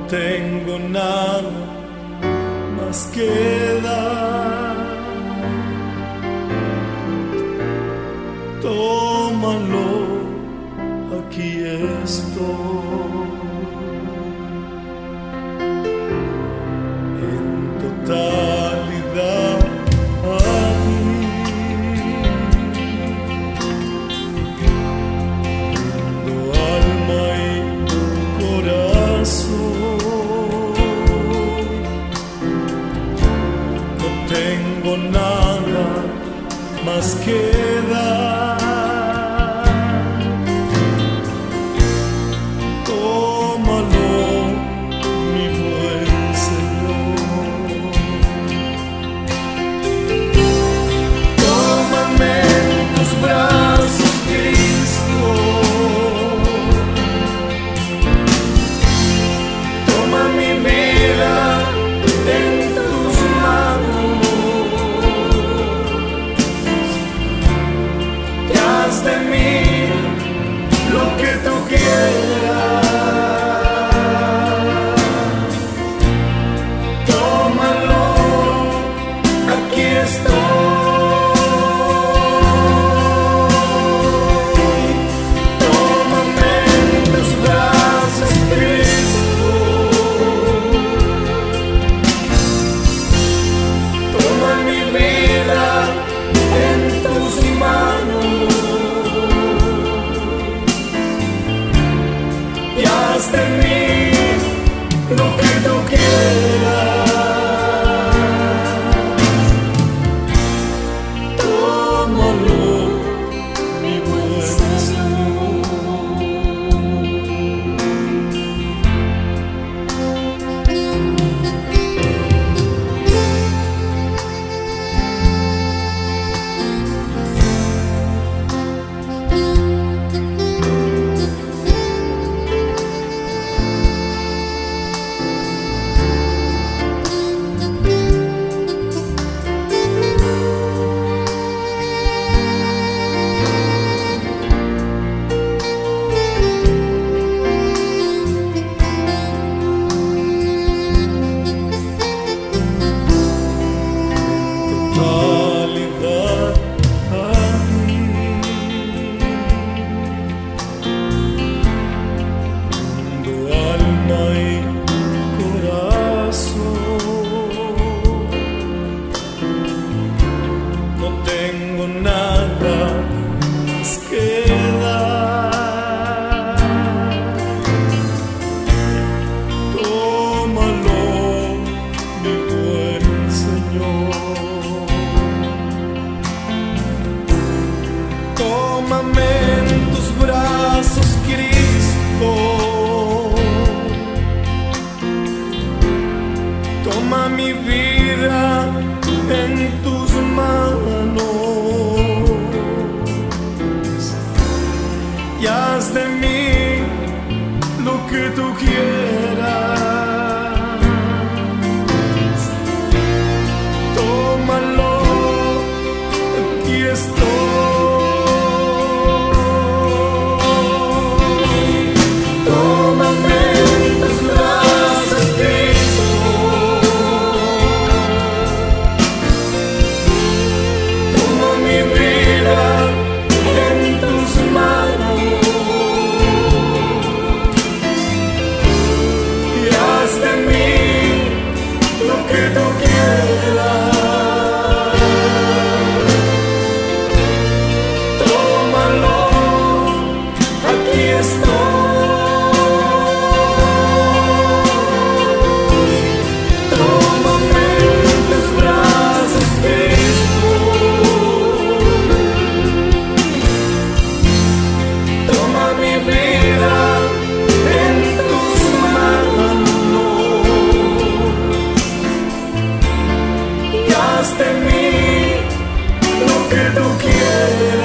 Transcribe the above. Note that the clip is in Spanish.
tengo nada más que dar. Tómalo, aquí estoy. En totalidad a ti. Rindo alma y corazón. No tengo nada más que dar. De mí lo que tú quieras, tómalo, aquí estoy. Tómame en tus brazos, Cristo. Toma mi vida en tus manos. Haz de mí lo que tú quieras. Tómalo, mi buen Señor. Tómame en tus brazos, Cristo. Toma mi vida en tus manos y haz de mí lo que tú quieras. Tómalo, aquí estoy. De mí lo que tú quieres.